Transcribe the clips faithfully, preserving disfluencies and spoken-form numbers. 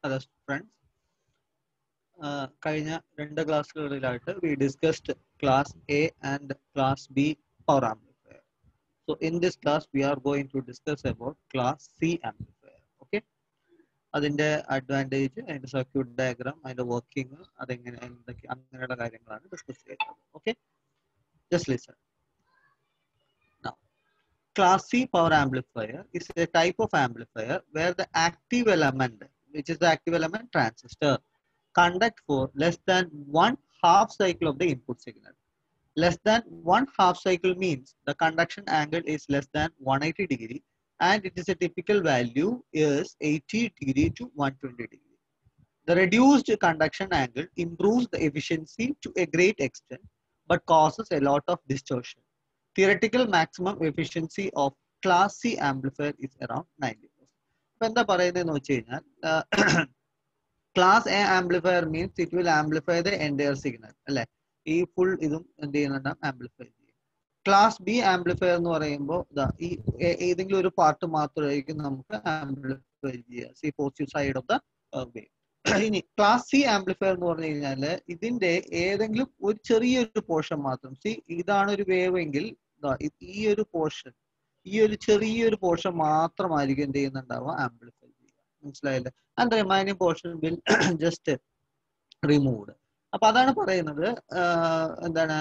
Hello friends. Uh, കഴിഞ്ഞ രണ്ട് ക്ലാസ്സുകളിലായിട്ട് we discussed class A and class B power amplifier. So in this class we are going to discuss about class C amplifier. Okay. അതിന്റെ advantage, അതിന്റെ circuit diagram, അതിന്റെ working, അതെങ്ങനെ എന്തൊക്കെ അങ്ങനെയുള്ള കാര്യങ്ങളാണ് ഡിസ്കസ് ചെയ്യുന്നത്. Okay, just listen. Now, class C power amplifier is a type of amplifier where the active element, which is the active element transistor, conduct for less than one half cycle of the input signal. Less than one half cycle means the conduction angle is less than one hundred eighty degree and it is a typical value is eighty degree to one hundred twenty degree. The reduced conduction angle improves the efficiency to a great extent but causes a lot of distortion. Theoretical maximum efficiency of class C amplifier is around ninety percent. അപ്പോൾ എന്താ പറയുന്നതെന്ന് വെച്ച് കഴിഞ്ഞാൽ class A amplifier means it will amplify the entire signal അല്ലെ, ഈ full ഇതും എന്ത് ചെയ്യുന്നുണ്ടാവും, ആംപ്ലിഫൈ ചെയ്യും. ക്ലാസ് ബി ആംപ്ലിഫയർ എന്ന് പറയുമ്പോൾ ഈ ഏതെങ്കിലും ഒരു പാർട്ട് മാത്രമായിരിക്കും നമുക്ക് ആംപ്ലിഫൈ ചെയ്യുക, see positive side of the wave. ഇനി ക്ലാസ് സി ആംപ്ലിഫയർ എന്ന് പറഞ്ഞു കഴിഞ്ഞാൽ ഇതിന്റെ ഏതെങ്കിലും ഒരു ചെറിയൊരു പോർഷൻ മാത്രം, സി ഇതാണ് ഒരു വേവ് എങ്കിൽ ഈ ഒരു പോർഷൻ, ഈ ഒരു ചെറിയൊരു പോർഷൻ മാത്രമായിരിക്കും എന്ത് ചെയ്യുന്നുണ്ടാവുക, ആംപ്ലിഫൈ ചെയ്യുക. മനസ്സിലായില്ലേ? And remaining portion will just removed. അപ്പൊ അതാണ് പറയുന്നത് എന്താണ്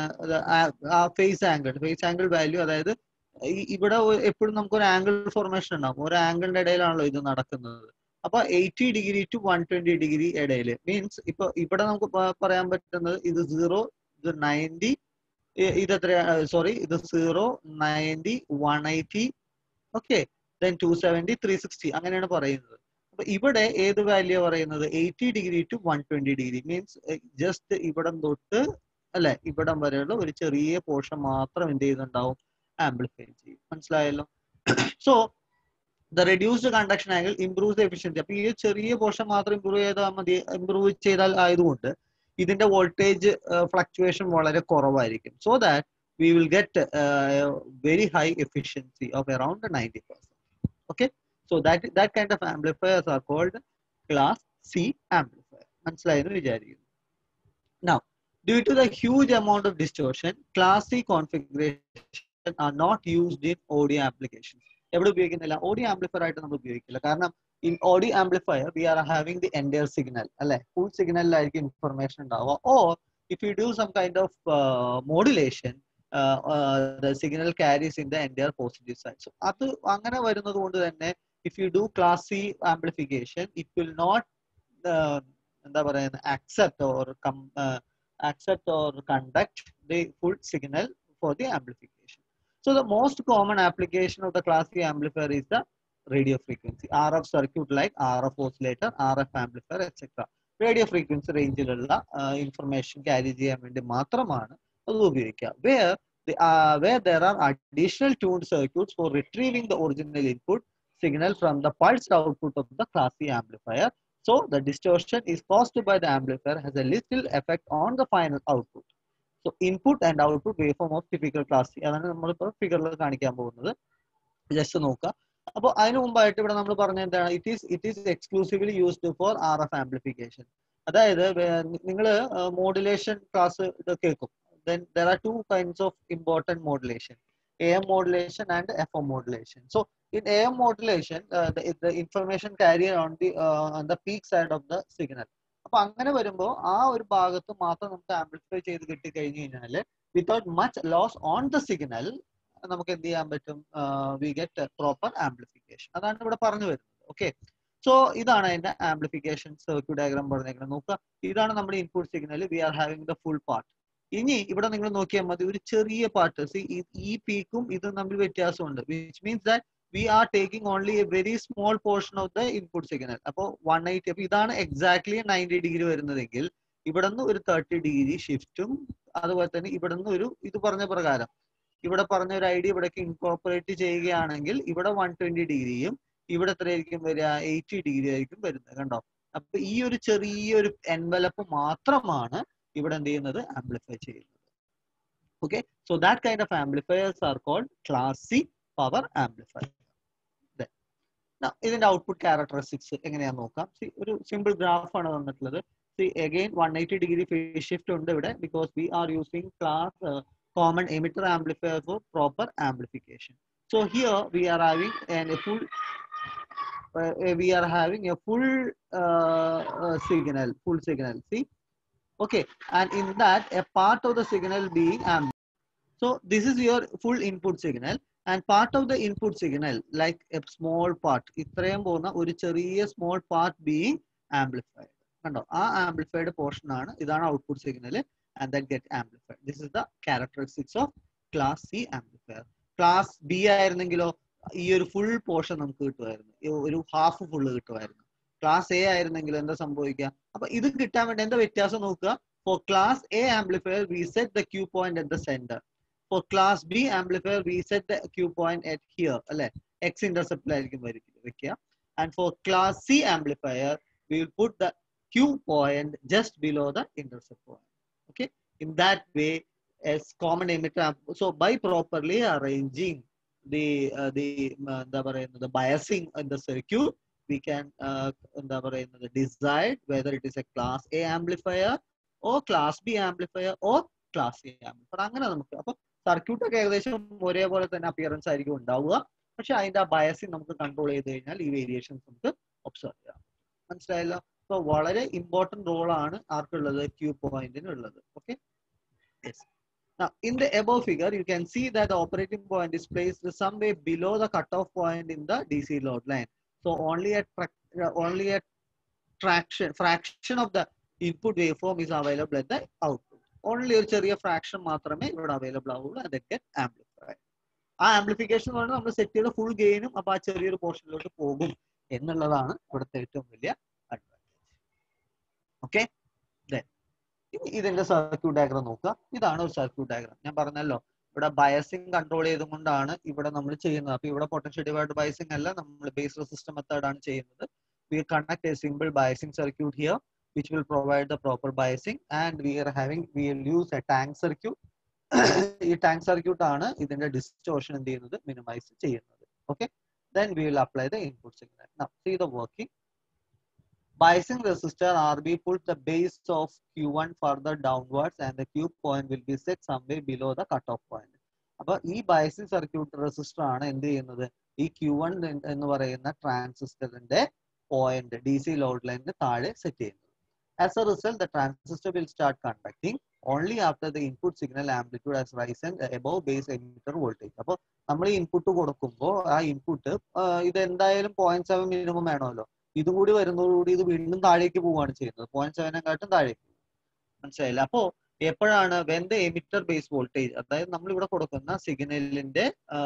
phase angle, phase angle value. അതായത് ഇവിടെ എപ്പോഴും നമുക്ക് ഒരു ആംഗിൾ ഫോർമേഷൻ ഉണ്ടാവും, ഒരു ആംഗിളിന്റെ ഇടയിലാണല്ലോ ഇത് നടക്കുന്നത്. അപ്പൊ eighty degree to one twenty degree ഇടയിൽ മീൻസ് ഇപ്പൊ ഇവിടെ നമുക്ക് പറയാൻ പറ്റുന്നത് ഇത് സീറോ, ഇത് നയൻറ്റി, ഇത് എത്ര, സോറി ഇത് zero, ninety, one eighty, okay, then two seventy, three sixty അങ്ങനെയാണ് പറയുന്നത്. അപ്പൊ ഇവിടെ ഏത് വാല്യൂ പറയുന്നത്, eighty degree to one twenty degree means just ഇവിടം തൊട്ട് അല്ലെ ഇവിടം വരെയുള്ള ഒരു ചെറിയ പോർഷൻ മാത്രം എന്ത് ചെയ്യുന്നുണ്ടാവും, ആംപ്ലിഫൈ ചെയ്യും. മനസ്സിലായല്ലോ? So the reduced conduction angle improve the efficiency. അപ്പൊ ഈ ചെറിയ പോർഷൻ മാത്രം ഇംപ്രൂവ് ചെയ്താൽ മതി, ഇംപ്രൂവ് ചെയ്താൽ ആയതുകൊണ്ട് ഇതിന്റെ വോൾട്ടേജ് ഫ്ലക്ച്വേഷൻ വളരെ കുറവായിരിക്കും. So that we will get very high efficiency of around ninety percent. Okay, so that that kind of amplifiers are called class C amplifier. മനസ്സിലായെന്ന് വിചാരിക്കുന്നു. Now, due to the huge amount of distortion, class C configuration are not used in audio applications. എവിടെ ഉപയോഗിക്കുന്നില്ല? Audio amplifier ആയിട്ട് നമ്മൾ ഉപയോഗിക്കില്ല. കാരണം in audio amplifier we are having the entire signal അല്ലെ, full signalലായിരിക്കും ഇൻഫർമേഷൻ ഉണ്ടാവുക. or if you do some kind of uh, modulation, uh, uh, the signal carries in the entire positive side. so അത് അങ്ങനെ വരുന്നത് കൊണ്ട് തന്നെ if you do class C amplification, it will not uh, എന്താ പറയുന്നത് accept or come uh, accept or conduct the full signal for the amplification. So the most common application of the class C amplifier is the radio frequency, R F circuit like R F oscillator, R F amplifier, et cetera. Radio frequency റേഞ്ചിലുള്ള information carry ചെയ്യാൻ വേണ്ടി മാത്രമാണ് അത് ഉപയോഗിക്കുക. where the uh, where there are additional tuned circuits for retrieving the original input signal from the pulsed output of the class C amplifier. So the distortion is caused by the amplifier has a little effect on the final output. So input and output waveform of typical class C അതാണ് നമ്മളിപ്പോൾ ഫിഗറിൽ കാണിക്കാൻ പോകുന്നത്. Just നോക്കുക. അപ്പോൾ അതിന് മുമ്പായിട്ട് ഇവിടെ നമ്മൾ പറഞ്ഞ എന്താണ്, it is it is exclusively used for R F amplification. അതായത് നിങ്ങൾ മോഡുലേഷൻ ക്ലാസ് കേൾക്കും. then there are two kinds of important modulation, A M modulation and F M modulation. So in A M modulation, uh, the, the information carrier on the uh, on the peak side of the signal. അപ്പൊ അങ്ങനെ വരുമ്പോൾ ആ ഒരു ഭാഗത്ത് മാത്രം നമുക്ക് amplify ചെയ്ത് കിട്ടി കഴിഞ്ഞു കഴിഞ്ഞാൽ without much loss on the signal നമുക്ക് എന്ത് ചെയ്യാൻ പറ്റും, വി ഗെറ്റ് പ്രോപ്പർ ആംപ്ലിഫിക്കേഷൻ. അതാണ് ഇവിടെ പറഞ്ഞു വരുന്നത്. ഓക്കെ, സോ ഇതാണ് അതിന്റെ ആംപ്ലിഫിക്കേഷൻ സർക്യൂട്ട് ഡയഗ്രാം പറഞ്ഞേക്കുന്നത്. നോക്കുക, ഇതാണ് നമ്മുടെ input signal, we are having the full part. ഇനി ഇവിടെ നിങ്ങൾ നോക്കിയാൽ മതി, ഒരു ചെറിയ പാർട്ട്, ഈ പീക്കും ഇതും തമ്മിൽ വ്യത്യാസമുണ്ട്. Which means that we are taking only a very small portion of the input signal. അപ്പോൾ വൺ എയ്റ്റി, അപ്പൊ ഇതാണ് എക്സാക്ട്ലി നയൻറ്റി ഡിഗ്രി വരുന്നതെങ്കിൽ ഇവിടെ നിന്ന് ഒരു തേർട്ടി ഡിഗ്രി ഷിഫ്റ്റും, അതുപോലെ തന്നെ ഇവിടെ നിന്ന് ഒരു ഇത് പറഞ്ഞ പ്രകാരം ഇവിടെ പറഞ്ഞ ഒരു ഐഡിയ ഇവിടേക്ക് ഇൻകോർപ്പറേറ്റ് ചെയ്യുകയാണെങ്കിൽ ഇവിടെ വൺ ട്വന്റി ഡിഗ്രിയും ഇവിടെ എത്രയായിരിക്കും വരിക, എയ്റ്റി ഡിഗ്രി ആയിരിക്കും വരുന്നത്. കണ്ടോ? അപ്പൊ ഈ ഒരു ചെറിയൊരു എൻവലപ്പ് മാത്രമാണ് ഇവിടെ എന്ത് ചെയ്യുന്നത്, ആംപ്ലിഫൈ ചെയ്യുന്നത്. Okay, so that kind of amplifiers are called class C power amplifier. Now, ഇതിന്റെ ഔട്ട്പുട്ട് ക്യാരക്ടറിസ്റ്റിക്സ് എങ്ങനെയാന്ന് നോക്കാം. സി ഒരു സിമ്പിൾ ഗ്രാഫ് ആണ് തന്നിട്ടുള്ളത്. See again one eighty degree phase shift ഉണ്ട് ഇവിടെ, because we are using class common emitter amplifier for proper amplification. So here we are having a full we are having a full uh, uh, signal, full signal. See, okay, and in that a part of the signal being amplified. So this is your full input signal, and part of the input signal, like a small part, ഇത്രയും പോകുന്ന ഒരു ചെറിയ small part being amplified. കണ്ടോ, ആ amplified portion ആണ്, ഇതാണ് output signal, and that get amplified. This is the characteristics of class C amplifier. Class B ആയിരുന്നെങ്കിലോ ഈ ഒരു ഫുൾ പോർഷൻ നമുക്ക് കിട്ടുമായിരുന്നു, ഒരു ഹാഫ് ഫുള്ള് കിട്ടുമായിരുന്നു. ക്ലാസ് എ ആയിരുന്നെങ്കിൽ എന്താ സംഭവിക്കുക? അപ്പൊ ഇത് കിട്ടാൻ വേണ്ടി എന്താ വ്യത്യാസം നോക്കുക. For class A amplifier we set the Q point at the centre. For class B amplifier we set the Q point at here, അല്ലെ, എക്സ് ഇന്റർസെപ്റ്റിലായിരിക്കും വെക്കുക. And for class C amplifier we will put the Q point just below the intercept point. Okay, in that way as common emitter. So by properly arranging the uh, the uh, the, the biasing in the circuit, we can uh, the decide whether it is a class A amplifier or class B amplifier or class A amplifier. അങ്ങനെ നമുക്ക് അപ്പൊ circuit ഒക്കെ ഏകദേശം ഒരേപോലെ തന്നെ appearance ആയിരിക്കും ഉണ്ടാവുക, പക്ഷെ അതിന്റെ ബയസിങ് നമുക്ക് കൺട്രോൾ ചെയ്ത് കഴിഞ്ഞാൽ ഈ വേരിയേഷൻസ് നമുക്ക് ഒബ്സർവ് ചെയ്യാം. മനസ്സിലായല്ലോ? സോ വളരെ ഇമ്പോർട്ടന്റ് റോൾ ആണ് ആർക്കുള്ളത്, ക്യൂ പോയിന്റിന് ഉള്ളത്. Okay, yes. Now, in the above figure, you can see that the operating point is placed somewhere below the cutoff point in the D C load line. So only a only a traction fraction of the input waveform is available at the output. Only a ചെറിയ fraction മാത്രമേ ഇവിടെ available ആവുള്ളൂ, and that get amplified. ആ amplification കൊണ്ട് നമ്മൾ set ചെയ്ത full ഗെയിനും അപ്പൊ ആ ചെറിയൊരു പോർഷനിലോട്ട് പോകും എന്നുള്ളതാണ് ഇവിടുത്തെ ഏറ്റവും വലിയ അഡ്വാൻറ്റേജ്. ഓക്കെ, ഇതിന്റെ സർക്യൂട്ട് ഡയഗ്രാം നോക്കുക. ഇതാണ് ഒരു സർക്യൂട്ട് ഡയഗ്രാം. ഞാൻ പറഞ്ഞല്ലോ ഇവിടെ ബയസിങ് കൺട്രോൾ ചെയ്തുകൊണ്ടാണ് ഇവിടെ നമ്മൾ ചെയ്യുന്നത്. അപ്പൊ ഇവിടെ പൊട്ടൻഷ്യൽ ഡിവൈഡർ ബയസിങ് അല്ല, നമ്മൾ ബേസ് റെസിസ്റ്റർ മെത്തേഡ് ആണ് ചെയ്യുന്നത്. We connect a simple biasing circuit here which will provide the proper biasing, and we are having we will use a tank circuit. ഈ ടാങ്ക് സർക്യൂട്ട് ആണ് ഇതിന്റെ distortion എന്ത് ചെയ്യുന്നത്, minimise ചെയ്യുന്നത്. Okay, then we will apply the input signal. Now see the working. Biasing resistor R B pulls the base of Q one further downwards, and the Q point will be set somewhere below the cutoff point. അപ്പോൾ ഈ biasing circuit resistor ആണ് എന്ത് ചെയ്യുന്നത്, ഈ Q one എന്ന് പറയുന്ന ട്രാൻസിസ്റ്ററിന്റെ point D C load ലൈനിന് താഴെ സെറ്റ് ചെയ്യുന്നത്. As a result, the transistor will start conducting only after the input signal amplitude has risen above base emitter voltage. അപ്പോൾ നമ്മൾ ഈ ഇൻപുട്ട് കൊടുക്കുമ്പോൾ ആ ഇൻപുട്ട് ഇത് എന്തായാലും പോയിന്റ് സെവൻ മിനിമം വേണമല്ലോ, ഇതും കൂടി വരുന്നതോടുകൂടി ഇത് വീണ്ടും താഴേക്ക് പോവുകയാണ് ചെയ്യുന്നത്, പോയിന്റ് സെവനെക്കാട്ടും താഴേക്ക്. മനസ്സിലായില്ല? അപ്പോ എപ്പോഴാണ് when the emitter base voltage, അതായത് നമ്മൾ ഇവിടെ കൊടുക്കുന്ന സിഗ്നലിന്റെ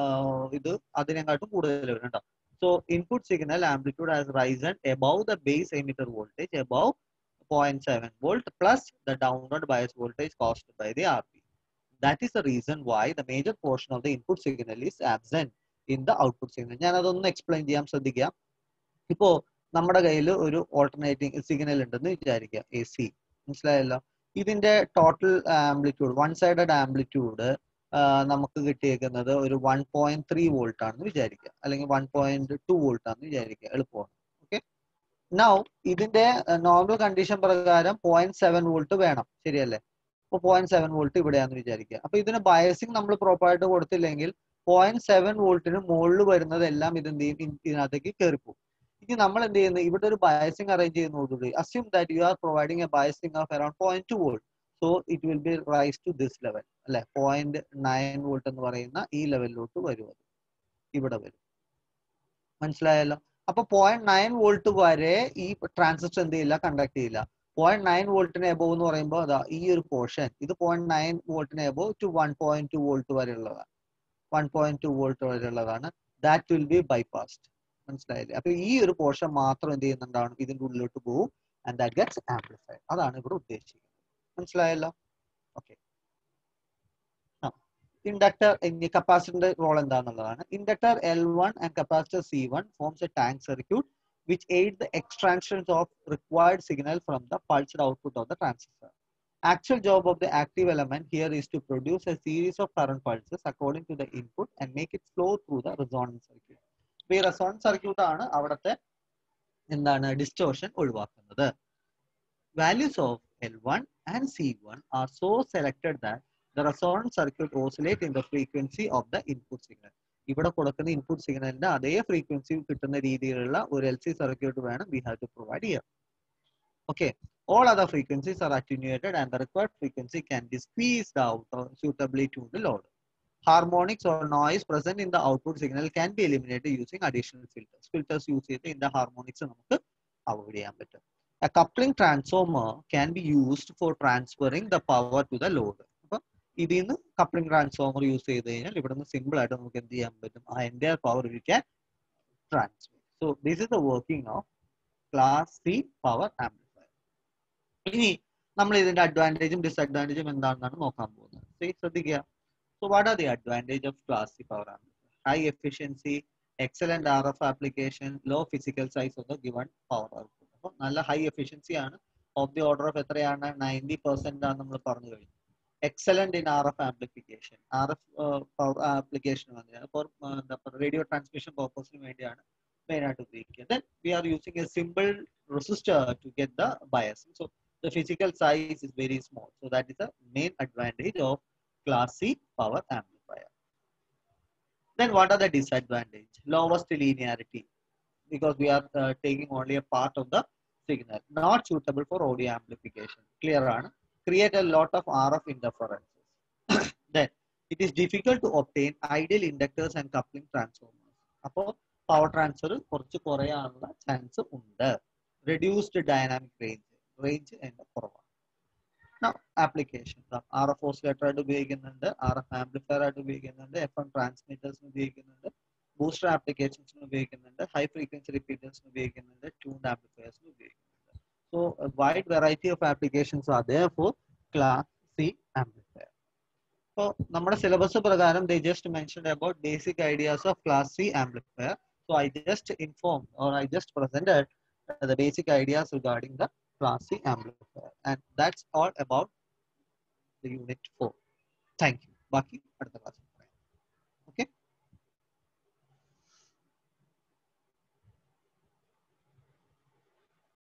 ഇത് അതിനെക്കാട്ടും കൂടുതൽ വരുന്നുണ്ടോ. So input signal amplitude has risen above the base emitter voltage above zero point seven volt plus the downward bias voltage caused by the R B. That is the reason why the major portion of the input signal is absent in the output signal. ഞാൻ അതൊന്ന് explain ചെയ്യാൻ ശ്രദ്ധിക്കാം. ഇപ്പോ നമ്മുടെ കയ്യിൽ ഒരു alternating signal ഉണ്ടെന്ന് വിചാരിക്കുക, എ സി. മനസ്സിലായല്ലോ? ഇതിന്റെ total amplitude, one sided amplitude നമുക്ക് കിട്ടിയേക്കുന്നത് ഒരു വൺ പോയിന്റ് ത്രീ വോൾട്ട് ആണെന്ന് വിചാരിക്കുക, അല്ലെങ്കിൽ വൺ പോയിന്റ് ടു വോൾട്ട് ആണെന്ന് വിചാരിക്കുക, എളുപ്പമാണ്. ഓക്കെ, നൗ ഇതിന്റെ നോർമൽ കണ്ടീഷൻ പ്രകാരം പോയിന്റ് സെവൻ വോൾട്ട് വേണം, ശരിയല്ലേ? അപ്പൊ പോയിന്റ് സെവൻ വോൾട്ട് ഇവിടെയാണെന്ന് വിചാരിക്കുക. അപ്പൊ ഇതിന് ബയസിങ് നമ്മൾ പ്രോപ്പറായിട്ട് കൊടുത്തില്ലെങ്കിൽ പോയിന്റ് സെവൻ വോൾട്ടിന് മുകളിൽ വരുന്നതെല്ലാം ഇതെന്ത് ചെയ്യും, ഇതിനകത്തേക്ക് കയറിപ്പോകും. ഇനി നമ്മൾ എന്ത് ചെയ്യുന്നത്, ഇവിടെ ഒരു ബയസിംഗ് അറേഞ്ച് ചെയ്യുന്നതോടുകൂടി assume that you are providing a biasing of around point two volt. So it will be rise to this level, അല്ലെ, പോയിന്റ് നയൻ വോൾട്ട് എന്ന് പറയുന്ന ഈ ലെവലിലോട്ട് വരും, അത് ഇവിടെ വരും. മനസ്സിലായല്ലോ? അപ്പൊ പോയിന്റ് നയൻ വോൾട്ട് വരെ ഈ ട്രാൻസിസ്റ്റർ എന്ത് ചെയ്യില്ല, കണ്ടക്ട് ചെയ്യില്ല. പോയിന്റ് നയൻ വോൾട്ടിന് എബോവ് എന്ന് പറയുമ്പോൾ അതാ ഈ ഒരു പോർഷൻ, ഇത് പോയിന്റ് നയൻ വോൾട്ടിന് above to one point two volt വരെയുള്ളതാണ്, വൺ പോയിന്റ് ടു വോൾട്ട് വരെയുള്ളതാണ്. That will be bypassed. മനസ്സിലായില്ലേ? അപ്പൊ ഈ ഒരു പോർഷൻ മാത്രം എന്ത് ചെയ്യുന്നുണ്ടാവും, ഇതിന്റെ ഉള്ളിലോട്ട് പോകും, ആൻഡ് ദാറ്റ് ഗെറ്റ്സ് ആംപ്ലിഫൈഡ്. അതാണ് ഇവിടെ ഉദ്ദേശിക്കുന്നത്. മനസ്സിലായല്ലോ? ഓക്കെ. ഇൻഡക്ടർ, കപ്പാസിറ്ററിന്റെ റോൾ എന്താണെന്നുള്ളതാണ്. Inductor L one and capacitor C one forms a tank circuit which aid the extractions of required signal from the pulsed output of the transistor. Actual job of the active element here is to produce a series of current pulses according to the input and make it flow through the resonance circuit. ഈ resonance circuit ആണ് അവിടുത്തെ എന്താണ് distortion ഒഴിവാക്കുന്നത്. Values of L one and C one are so selected that the resonance circuit oscillate in the frequency of the input signal. ഇവിടെ കൊടുക്കുന്ന input സിഗ്നലിന്റെ അതേ frequency കിട്ടുന്ന രീതിയിലുള്ള ഒരു എൽ സി സർക്യൂട്ട് വേണം we have to provide here. Okay, all other frequencies are attenuated and the required frequency can be squeezed out or suitably tuned load. Harmonics or noise present in the output signal can be eliminated using additional filters. Filters use ചെയ്ത് ഇതിന്റെ harmonics നമുക്ക് avoid ചെയ്യാൻ പറ്റും. A coupling transformer can be used for transferring the power to the load. അപ്പോൾ ഇതിൽ നിന്ന് coupling transformer use ചെയ്ത് കഴിഞ്ഞാൽ ഇവിടെ നിന്ന് സിമ്പിൾ ആയിട്ട് നമുക്ക് എന്ത് ചെയ്യാൻ പറ്റും, ആ entire power we can transfer. So this is the working of class C power amplifier. ഇനി നമ്മൾ ഇതിന്റെ അഡ്വാൻറ്റേജും ഡിസഡ്വാൻറ്റേജും എന്താണെന്നാണ് നോക്കാൻ പോകുന്നത്. ശ്രദ്ധിക്കുക. So what are the advantages of class C power amplifier? High efficiency, excellent R F application, low physical size of the given power output. അപ്പോൾ നല്ല high efficiency ആണ്. ഓഫ് ദി ഓർഡർ ഓഫ് എത്രയാണ്, നയൻറ്റി പെർസെന്റ് ആണ് നമ്മൾ പറഞ്ഞു കഴിഞ്ഞു. Excellent in R F amplification. R F power application for radio transmission പർപ്പസിന് വേണ്ടിയാണ് മെയിൻ ആയിട്ട് ഉപയോഗിക്കുക. Then we are using a simple resistor to get the biasing. So the physical size is very small. So that is the main advantage of class C power amplifier. Then what are the disadvantages? Lowest linearity, because we are uh, taking only a part of the signal. Not suitable for audio amplification. Clear ആണ്. Create a lot of R F interferences. Then it is difficult to obtain ideal inductors and coupling transformers. അപ്പോൾ power transfer കുറച്ച് കുറയാനുള്ള chance ഉണ്ട്. Reduced dynamic range. Range എൻ്റെ കുറവാണ്. Now application. R F oscillator ആയിട്ട് ഉപയോഗിക്കുന്നുണ്ട്, R F amplifier ആയിട്ട് ഉപയോഗിക്കുന്നുണ്ട്, F M transmitters ഉപയോഗിക്കുന്നുണ്ട്, booster applications ഉപയോഗിക്കുന്നുണ്ട്, high frequency repeaters ഉപയോഗിക്കുന്നുണ്ട്, tuned amplifiers ഉപയോഗിക്കുന്നുണ്ട്. So a wide variety of applications are there for class C amplifier. So നമ്മുടെ syllabus പ്രകാരം they just mentioned about basic ideas of class C amplifier. So I just informed or I just presented the basic ideas regarding the class C amplifier, and that's all about the unit four. Thank you. Baki, അടുത്ത class.